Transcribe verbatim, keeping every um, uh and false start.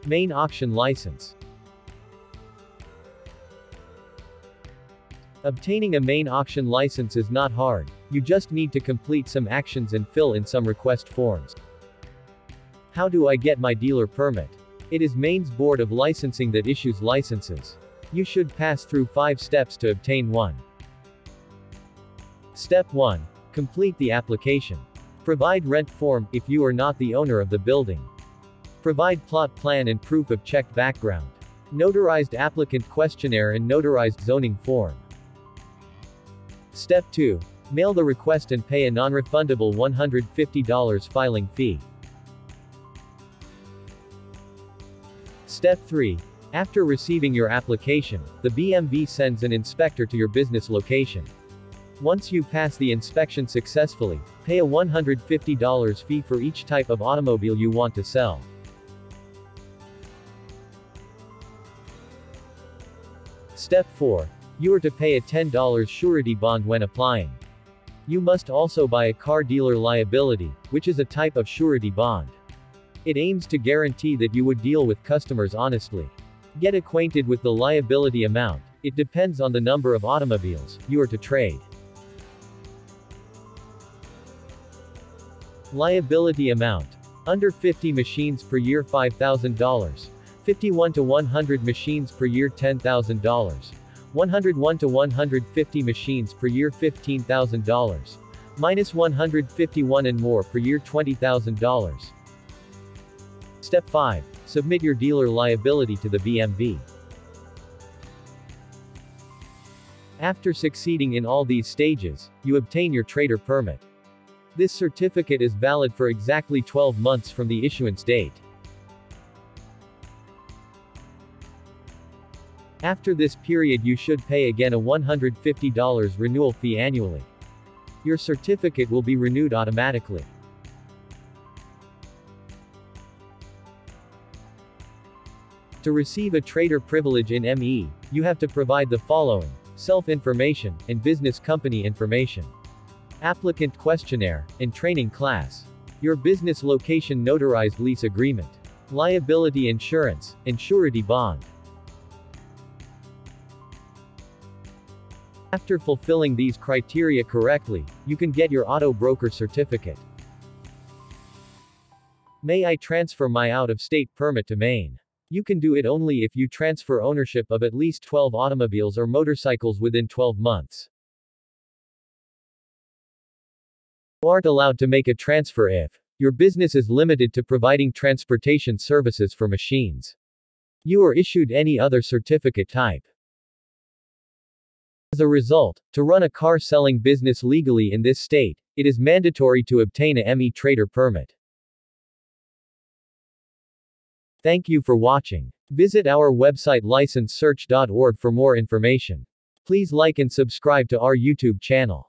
Main auction license. Obtaining a main auction license is not hard. You just need to complete some actions and fill in some request forms. How do I get my dealer permit? It is Maine's Board of Licensing that issues licenses. You should pass through five steps to obtain one. Step one. Complete the application. Provide rent form, if you are not the owner of the building. Provide plot plan and proof of checked background. Notarized applicant questionnaire and notarized zoning form. Step two. Mail the request and pay a non-refundable one hundred fifty dollars filing fee. Step three. After receiving your application, the B M V sends an inspector to your business location. Once you pass the inspection successfully, pay a one hundred fifty dollars fee for each type of automobile you want to sell. Step four. You are to pay a ten dollars surety bond when applying. You must also buy a car dealer liability, which is a type of surety bond. It aims to guarantee that you would deal with customers honestly. Get acquainted with the liability amount. It depends on the number of automobiles you are to trade. Liability amount. Under fifty machines per year five thousand dollars. fifty-one to one hundred machines per year ten thousand dollars. one hundred one to one hundred fifty machines per year fifteen thousand dollars. Minus one hundred fifty-one and more per year twenty thousand dollars. Step five. Submit your dealer liability to the B M V. After succeeding in all these stages, you obtain your trader permit. This certificate is valid for exactly twelve months from the issuance date. After this period you should pay again a one hundred fifty dollars renewal fee annually. Your certificate will be renewed automatically. To receive a trader privilege in M E, you have to provide the following: self-information, and business company information. Applicant questionnaire, and training class. Your business location notarized lease agreement. Liability insurance, and surety bond. After fulfilling these criteria correctly, you can get your auto broker certificate. May I transfer my out-of-state permit to Maine? You can do it only if you transfer ownership of at least twelve automobiles or motorcycles within twelve months. You aren't allowed to make a transfer if your business is limited to providing transportation services for machines. You are issued any other certificate type. As a result, to run a car selling business legally in this state, it is mandatory to obtain a M E trader permit. Thank you for watching. Visit our website license search dot org for more information. Please like and subscribe to our YouTube channel.